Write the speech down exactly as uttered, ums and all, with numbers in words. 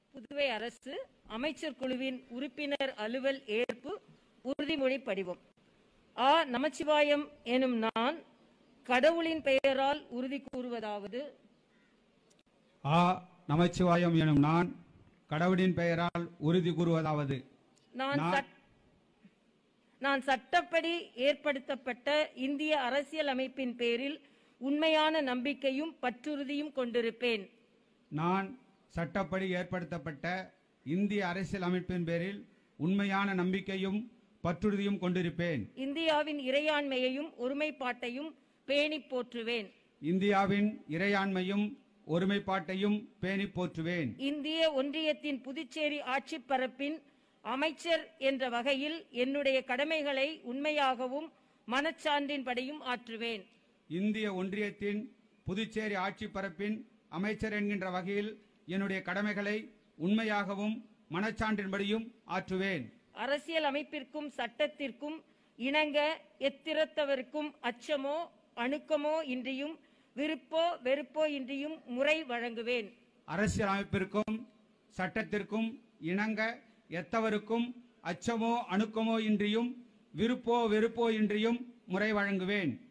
புதுவை அரசு அமைச்சர் குழுவின் உறுப்பினர் அலுவல் ஏற்பு உறுதிமொழி படிவம். ஆ. நமச்சிவாயம் எனும் நான் கடவுளின் பெயரால் உறுதி கூறுவதாவது. ஆ. நமச்சிவாயம் எனும் நான் கடவுளின் பெயரால் உறுதி கூறுவதாவது. நான் நான் சட்டப்படி ஏற்படுத்தப்பட்ட இந்திய அரசியல் அமைப்பின் பேரில் உண்மையான நம்பிக்கையும் பற்றுறுதியும் கொண்டிருப்பேன். நான் சட்டப்படி ஏற்படுத்தப்பட்ட இந்திய அரசியல் அமைப்பின் பேரில் உண்மையான நம்பிக்கையும் பற்றுறுதியும் கொண்டிருப்பேன். இந்தியாவின் இறையாண்மையையும் ஒருமைப்பாட்டையும் பேணி போற்றுவேன். இந்தியாவின் இறையாண்மையும் ஒருமைப்பாட்டையும் பேணி போற்றுவேன். இந்திய ஒன்றியத்தின் புதுச்சேரி ஆட்சி பரப்பின் அமைச்சர் என்ற வகையில் என்னுடைய கடமைகளை உண்மையாகவும் மனச்சான்றின்படியும் ஆற்றுவேன். இந்திய ஒன்றியத்தின் புதுச்சேரி ஆட்சி பரப்பின் அமைச்சர் என்கின்ற வகையில் என்னுடைய கடமைகளை உண்மையாகவும் மனச்சான்றின்படியும் ஆற்றுவேன். அரசியல் அமைப்பிற்கும் சட்டத்திற்கும் இணங்க எத்திரத்தவருக்கும் அச்சமோ அணுக்கமோ இன்றியும் விருப்போ வெறுப்போ இன்றியும் முறை வழங்குவேன். அரசியல் அமைப்பிற்கும் சட்டத்திற்கும் இணங்க எத்தவருக்கும் அச்சமோ அணுக்கமோ இன்றியும் விருப்போ வெறுப்போ இன்றியும் முறை வழங்குவேன்.